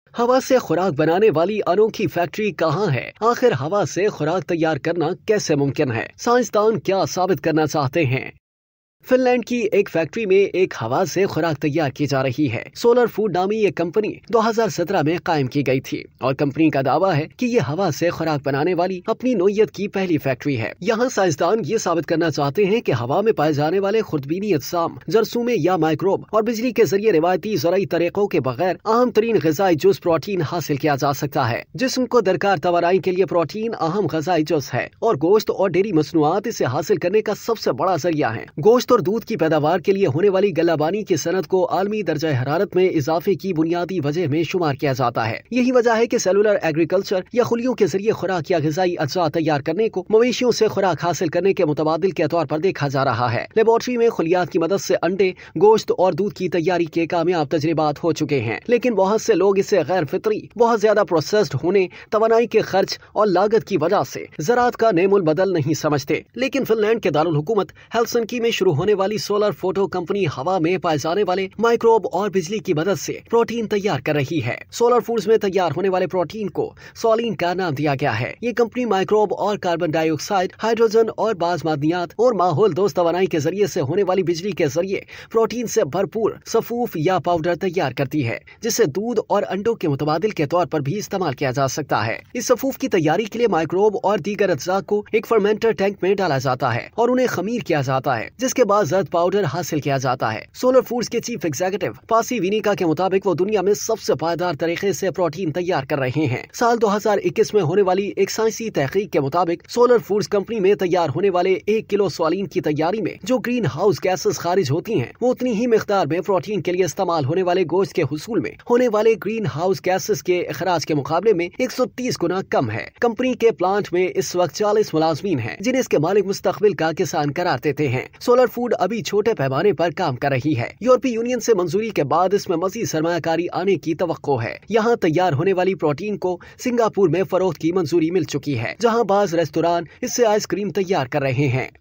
हवा से खुराक बनाने वाली अनोखी फैक्ट्री कहाँ है? आखिर हवा से खुराक तैयार करना कैसे मुमकिन है? साइंसदान क्या साबित करना चाहते हैं? फिनलैंड की एक फैक्ट्री में एक हवा से खुराक तैयार की जा रही है। सोलर फूड नामी ये कंपनी 2017 में कायम की गई थी और कंपनी का दावा है कि ये हवा से खुराक बनाने वाली अपनी नोयत की पहली फैक्ट्री है। यहाँ साइंसदान ये साबित करना चाहते हैं कि हवा में पाए जाने वाले खुर्दबीनी अजसाम, जरसूमे या माइक्रोब और बिजली के जरिए रिवायती ज़राई तरीकों के बगैर अहम तरीन ग़िज़ाई जुज़ प्रोटीन हासिल किया जा सकता है। जिस्म को दरकार तवानाई के लिए प्रोटीन अहम ग़िज़ाई जुज़ है और गोश्त और डेयरी मसनूआत इसे हासिल करने का सबसे बड़ा जरिया है। गोश्त और दूध की पैदावार के लिए होने वाली गल्लाबानी की सनत को आलमी दर्जा हरारत में इजाफे की बुनियादी वजह में शुमार किया जाता है। यही वजह है कि सेलुलर एग्रीकल्चर या खुलियों के जरिए खुराक या ग़िज़ाई अज्जा तैयार करने को मवेशियों से खुराक हासिल करने के मुतबादिल के तौर पर देखा जा रहा है। लेबोरेटरी में खुलियात की मदद से अंडे, गोश्त और दूध की तैयारी के कामयाब तजर्बात हो चुके हैं, लेकिन बहुत से लोग इसे गैर फितरी, बहुत ज्यादा प्रोसेस्ड होने, तवानाई के खर्च और लागत की वजह से ज़राअत का नेमुल बदल नहीं समझते। लेकिन फिनलैंड के दारुल हुकूमत हेलसिंकी में शुरू होने वाली सोलर फोटो कंपनी हवा में पाए जाने वाले माइक्रोब और बिजली की मदद से प्रोटीन तैयार कर रही है। सोलर फूड्स में तैयार होने वाले प्रोटीन को सोलिन का नाम दिया गया है। ये कंपनी माइक्रोब और कार्बन डाइऑक्साइड, हाइड्रोजन और बाज मादनियात और माहौल दोस्त तवानाई के जरिए से होने वाली बिजली के जरिए प्रोटीन से भरपूर सफूफ या पाउडर तैयार करती है, जिसे दूध और अंडों के मुतबादिल के तौर पर भी इस्तेमाल किया जा सकता है। इस सफूफ की तैयारी के लिए माइक्रोब और दीगर अज्जा को एक फर्मेंटर टैंक में डाला जाता है और उन्हें खमीर किया जाता है, जिसके बाद जर्द पाउडर हासिल किया जाता है। सोलर फूड्स के चीफ एग्जीक्यूटिव पासी विनिका के मुताबिक वो दुनिया में सबसे पायदार तरीके से प्रोटीन तैयार कर रहे हैं। साल 2021 में होने वाली एक साइंसी तहकीक के मुताबिक सोलर फूड्स कंपनी में तैयार होने वाले 1 किलो सोलिन की तैयारी में जो ग्रीन हाउस गैसेस खारिज होती हैं, वो उतनी ही मिकदार में प्रोटीन के लिए इस्तेमाल होने वाले गोश्त के हुसूल में होने वाले ग्रीन हाउस गैसेस के अखराज के मुकाबले में 130 गुना कम है। कंपनी के प्लांट में इस वक्त 40 मुलाजमीन हैं, जिन्हें इसके मालिक मुस्तकबिल का किसान करार देते हैं। सोलर फूड अभी छोटे पैमाने पर काम कर रही है। यूरोपीय यूनियन से मंजूरी के बाद इसमें मजीद सरमायाकारी आने की तवक्को है। यहाँ तैयार होने वाली प्रोटीन को सिंगापुर में फरोख्त की मंजूरी मिल चुकी है, जहाँ बाज रेस्तोरां इससे आइसक्रीम तैयार कर रहे हैं।